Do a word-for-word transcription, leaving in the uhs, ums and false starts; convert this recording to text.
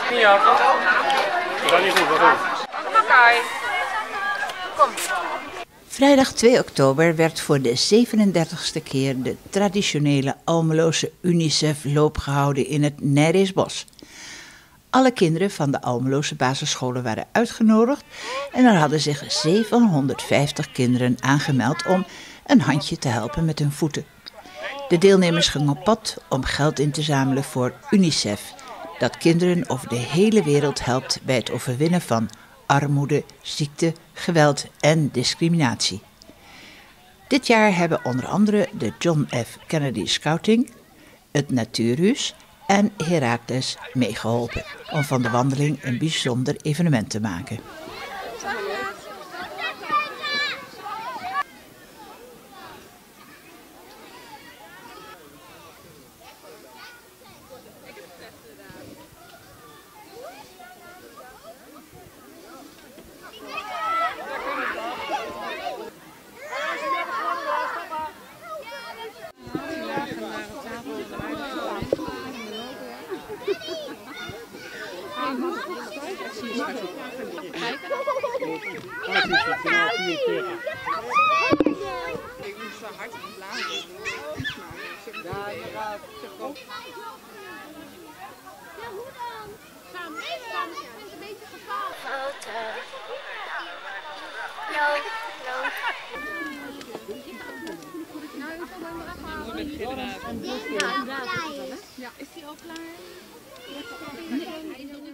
niet af. Dat is niet goed, wat goed. Oké. Kom. Vrijdag twee oktober werd voor de zevenendertigste keer de traditionele Almeloze UNICEF-loop gehouden in het Nijreesbos. Alle kinderen van de Almeloze basisscholen waren uitgenodigd en er hadden zich zevenhonderdvijftig kinderen aangemeld om een handje te helpen met hun voeten. De deelnemers gingen op pad om geld in te zamelen voor UNICEF, dat kinderen over de hele wereld helpt bij het overwinnen van armoede, ziekte, geweld en discriminatie. Dit jaar hebben onder andere de John F. Kennedy Scouting, het Natuurhuis en Heracles meegeholpen om van de wandeling een bijzonder evenement te maken. Ik moest zo hard in blazen. Ja, inderdaad. Ja, hoe dan? Gaan we samen een beetje gevaarlijk. Foto. Loop, loop. Nou, ik zal hem eraf halen. Ja, is die al klaar?